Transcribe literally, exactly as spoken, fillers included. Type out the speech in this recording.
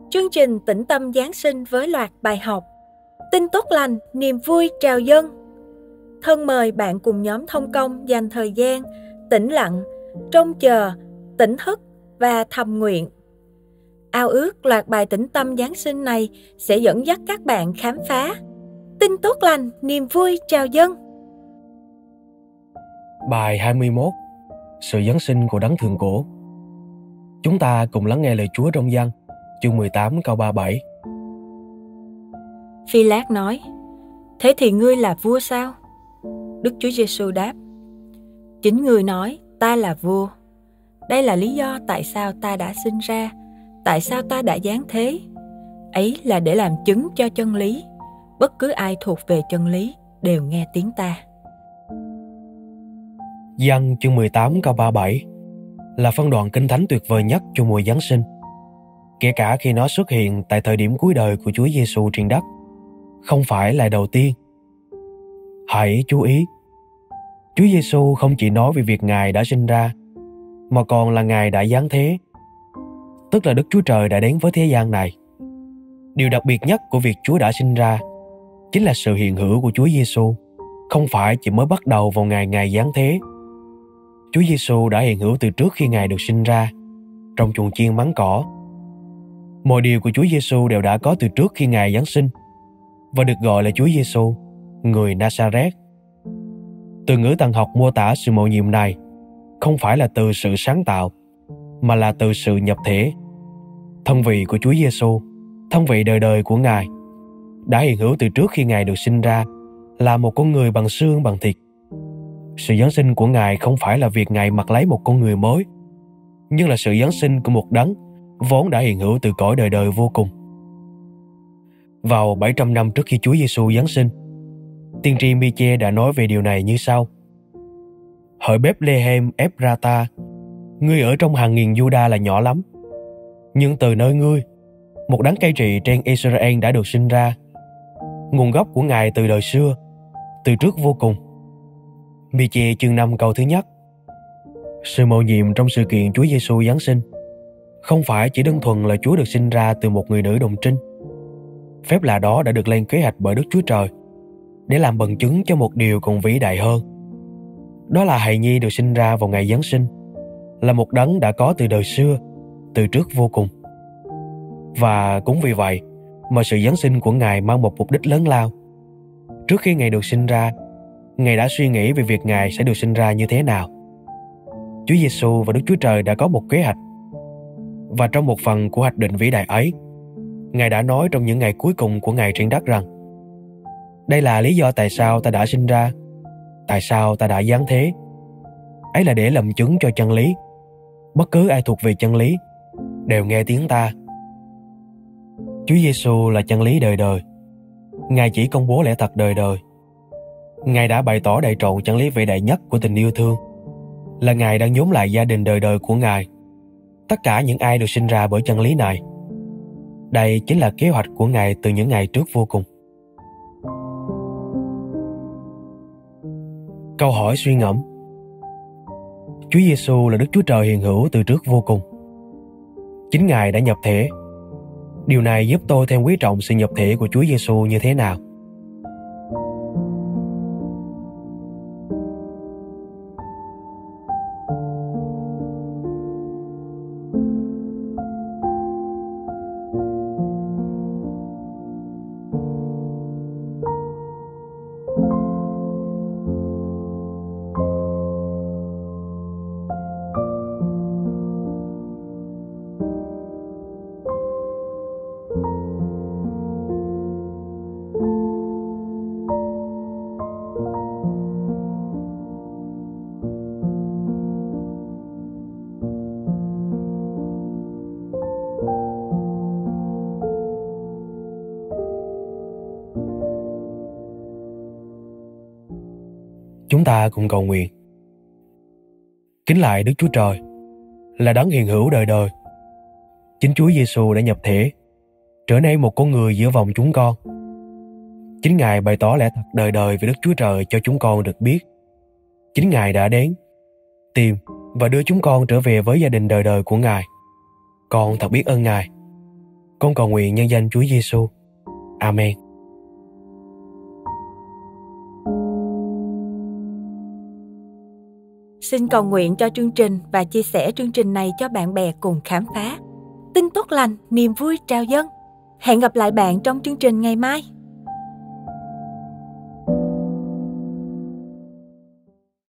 Chương trình Tĩnh Tâm Giáng sinh với loạt bài học tin tốt lành, niềm vui trào dâng. Thân mời bạn cùng nhóm thông công dành thời gian tĩnh lặng, trông chờ, tỉnh thức và thầm nguyện. Ao ước loạt bài tĩnh tâm Giáng sinh này sẽ dẫn dắt các bạn khám phá tin tốt lành, niềm vui trào dâng. Bài hai mươi mốt. Sự Giáng sinh của Đấng Thượng Cổ. Chúng ta cùng lắng nghe lời Chúa trong Giăng, chương mười tám câu ba mươi bảy. Phi-lát nói: Thế thì ngươi là vua sao? Đức Chúa Giêsu đáp: Chính ngươi nói ta là vua. Đây là lý do tại sao ta đã sinh ra, tại sao ta đã giáng thế. Ấy là để làm chứng cho chân lý. Bất cứ ai thuộc về chân lý đều nghe tiếng ta. Giăng chương mười tám câu ba mươi bảy là phân đoạn kinh thánh tuyệt vời nhất cho mùa Giáng sinh, kể cả khi nó xuất hiện tại thời điểm cuối đời của Chúa Giêsu trên đất, không phải là đầu tiên. Hãy chú ý, Chúa Giêsu không chỉ nói về việc Ngài đã sinh ra, mà còn là Ngài đã giáng thế, tức là Đức Chúa Trời đã đến với thế gian này. Điều đặc biệt nhất của việc Chúa đã sinh ra chính là sự hiện hữu của Chúa Giêsu, không phải chỉ mới bắt đầu vào ngày Ngài giáng thế. Chúa Giêsu đã hiện hữu từ trước khi Ngài được sinh ra, trong chuồng chiên mắng cỏ. Mọi điều của Chúa Giêsu đều đã có từ trước khi Ngài giáng sinh và được gọi là Chúa Giêsu, người Nazareth. Từ ngữ Thần học mô tả sự mầu nhiệm này không phải là từ sự sáng tạo, mà là từ sự nhập thể. Thân vị của Chúa Giêsu, thân vị đời đời của Ngài, đã hiện hữu từ trước khi Ngài được sinh ra, là một con người bằng xương bằng thịt. Sự Giáng sinh của Ngài không phải là việc Ngài mặc lấy một con người mới, nhưng là sự Giáng sinh của một đấng vốn đã hiện hữu từ cõi đời đời vô cùng. Vào bảy trăm năm trước khi Chúa Giêsu giáng sinh, tiên tri Mi-chê đã nói về điều này như sau: Hỡi Bethlehem Ephrata, ngươi ở trong hàng nghìn Juda là nhỏ lắm, nhưng từ nơi ngươi, một đấng cai trị trên Israel đã được sinh ra. Nguồn gốc của Ngài từ đời xưa, từ trước vô cùng. Mi-chê chương năm câu thứ nhất. Sự mầu nhiệm trong sự kiện Chúa Giêsu giáng sinh không phải chỉ đơn thuần là Chúa được sinh ra từ một người nữ đồng trinh. Phép lạ đó đã được lên kế hoạch bởi Đức Chúa Trời để làm bằng chứng cho một điều còn vĩ đại hơn. Đó là hài nhi được sinh ra vào ngày Giáng sinh là một đấng đã có từ đời xưa, từ trước vô cùng. Và cũng vì vậy mà sự Giáng sinh của Ngài mang một mục đích lớn lao. Trước khi Ngài được sinh ra, Ngài đã suy nghĩ về việc Ngài sẽ được sinh ra như thế nào. Chúa Giêsu và Đức Chúa Trời đã có một kế hoạch. Và trong một phần của hoạch định vĩ đại ấy, Ngài đã nói trong những ngày cuối cùng của Ngài trên đất rằng: Đây là lý do tại sao ta đã sinh ra, tại sao ta đã giáng thế. Ấy là để làm chứng cho chân lý. Bất cứ ai thuộc về chân lý đều nghe tiếng ta. Chúa Giêsu là chân lý đời đời. Ngài chỉ công bố lẽ thật đời đời. Ngài đã bày tỏ đầy trọn chân lý vĩ đại nhất của tình yêu thương, là Ngài đang nhóm lại gia đình đời đời của Ngài, tất cả những ai được sinh ra bởi chân lý này. Đây chính là kế hoạch của Ngài từ những ngày trước vô cùng. Câu hỏi suy ngẫm. Chúa Giêsu là Đức Chúa Trời hiện hữu từ trước vô cùng. Chính Ngài đã nhập thể. Điều này giúp tôi thêm quý trọng sự nhập thể của Chúa Giêsu như thế nào? Chúng ta cùng cầu nguyện. Kính lạy Đức Chúa Trời, là đấng hiện hữu đời đời. Chính Chúa Giêsu đã nhập thể, trở nên một con người giữa vòng chúng con. Chính Ngài bày tỏ lẽ thật đời đời về Đức Chúa Trời cho chúng con được biết. Chính Ngài đã đến, tìm và đưa chúng con trở về với gia đình đời đời của Ngài. Con thật biết ơn Ngài. Con cầu nguyện nhân danh Chúa Giêsu. Amen. Xin cầu nguyện cho chương trình và chia sẻ chương trình này cho bạn bè cùng khám phá. Tin tốt lành, niềm vui trào dâng. Hẹn gặp lại bạn trong chương trình ngày mai.